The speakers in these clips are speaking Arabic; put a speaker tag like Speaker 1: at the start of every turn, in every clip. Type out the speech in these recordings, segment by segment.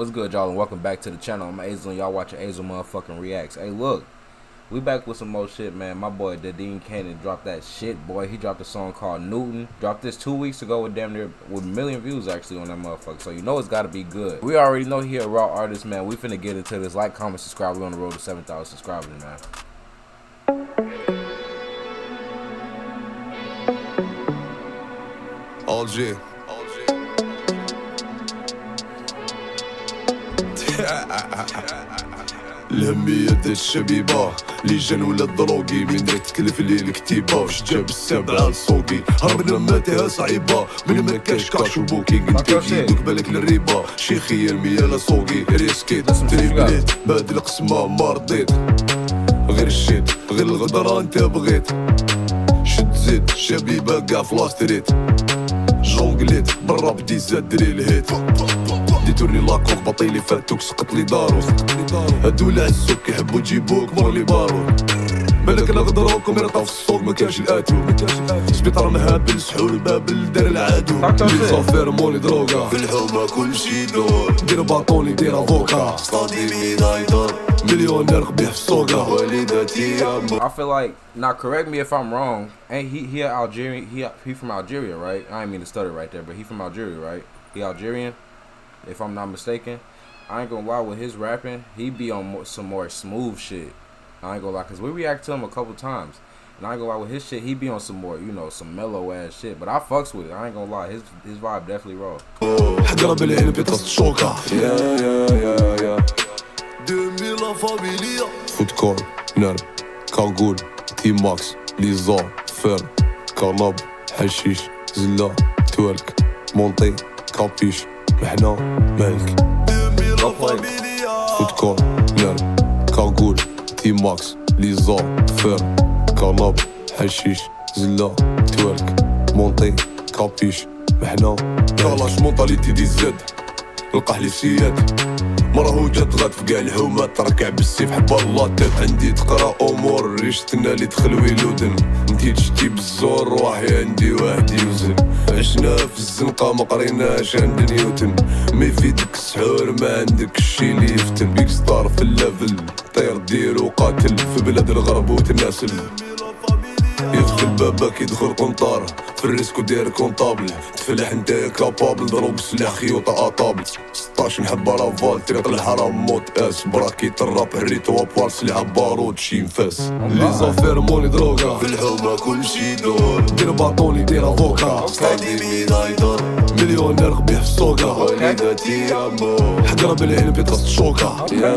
Speaker 1: What's good, y'all, and welcome back to the channel. I'm Azel, and y'all watching Azel motherfucking Reacts. Hey, look, we back with some more shit, man. My boy Dean Cannon dropped that shit, boy. He dropped a song called Newton. Dropped this 2 weeks ago with damn near with 1 million views actually on that motherfucker. So you know it's gotta be good. We already know he a raw artist, man. We finna get into this. Like, comment, subscribe. We on the road to 7,000 subscribers, man.
Speaker 2: Alger. الهمية الشبيبة اللي جان ولا الضروقي من درك تكلف لي الكتيبة واش جاب السابعة للسوقي هربنا ماتها صعيبة من مكاش كاش وبوكي قلت يدوك بالك للريبة شيخية الميالة سوقي ريسكيت تريبليت بهاد القسمة ما رضيت غير الشيت غير الغدرة انت بغيت شد زيد شبيبة كاع في لاستريت جونغليت برا بدي زاد دري الهيت ديتوني لاكوك باطيلي فاتوك سقط لي دارو هادو العزوك يحبو يجيبوك مر لي بارو بالك لا غدروكم يرطا في السوق مكانش الاتو سبيطار مهابل سحول بابل دار العادو لي زافير مولي دروغا في الحومة كلشي يدور دير باطوني دير افوكا صادي مينا يدور مليونير قبيح في السوقا والداتي
Speaker 1: I feel like, now correct me if I'm wrong, ain't he Algerian, he from Algeria, right? I didn't mean to stutter right there, but he from Algeria, right? He Algerian, if I'm not mistaken. I ain't gonna lie, with his rapping, he be on some more smooth shit. I ain't gonna lie, cause we react to him a couple times, and I ain't gonna lie, with his shit, he be on some more, you know, some mellow ass shit. But I fucks with it. I ain't gonna lie, his vibe definitely raw.
Speaker 2: حقرا بالعين بيتص الشوكة يا 2000 لا فاميليا فوت كور نار كاغول تيم ماكس ليزار فيرم كرنب حشيش زلا تورك مونطي كابيش محنا مالك 2000 لا فاميليا فوت كور نار كاغول تيم ماكس ليزار فيرم كرنب حشيش زلا تورك مونطي كابيش محنا كلاش مونطاليتي دي زد القحلي سياد مرهو جات غاد في كاع الحومات تركع بالسيف حبا الله تاب عندي تقرا امور ريشتنا اللي دخل ويلودن انتي تشتي بالزور روحي عندي واحد يوزن عشنا في الزنقه ما قريناش عند نيوتن ما يفيدك السحور ما عندك الشي اللي يفتن بيك ستار في الليفل طير ديرو قاتل في بلاد الغرب وتناسل يغفل باباك يدخل قنطار في الريسكو داير كونطابل تفلح نتايا كابابل ضروب سلاح خيوطة اطابل 16 نحب رافال طريق الحرام موت اس براكيت الراب هريتو ابوال سلاح بارود شي نفاس لي زافير موني دروغا في الحومة كلشي يدور دير باطوني دير افوكا صادي مينا يدور مليونير قبيح في السوقا والداتي يامو حقرا بالعين بيتص الشوكة يا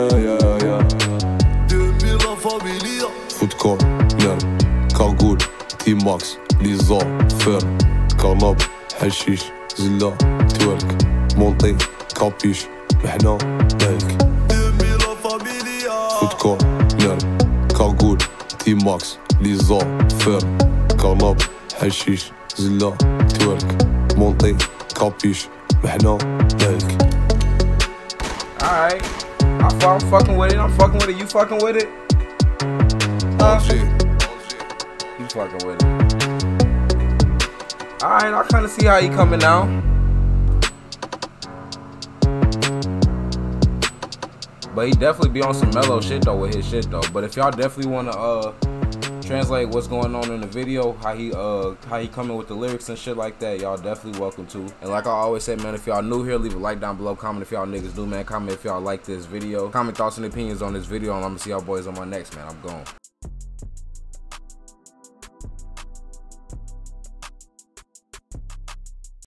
Speaker 2: 2000 لا فاميليا فوت كور نار كاغول تيم ماكس ليزار فيرم كرنب حشيش زلا تورك مونطي كابيش محنا مالك 2000 لا فاميليا فوت كور نار كاغول تيم ماكس ليزار فيرم كرنب حشيش زلا تورك مونطي كابيش محنا مالك.
Speaker 1: Alright, I'm fucking with it. I'm fucking with it. You fucking with it? You fucking with it. Alright, I kinda see how he coming now. But he definitely be on some mellow shit though with his shit though. But if y'all definitely wanna translate what's going on in the video, how he coming with the lyrics and shit like that, y'all definitely welcome to. And like I always say, man, if y'all new here, leave a like down below. Comment if y'all niggas new, man. Comment if y'all like this video. Comment thoughts and opinions on this video, and I'm gonna see y'all boys on my next, man. I'm gone.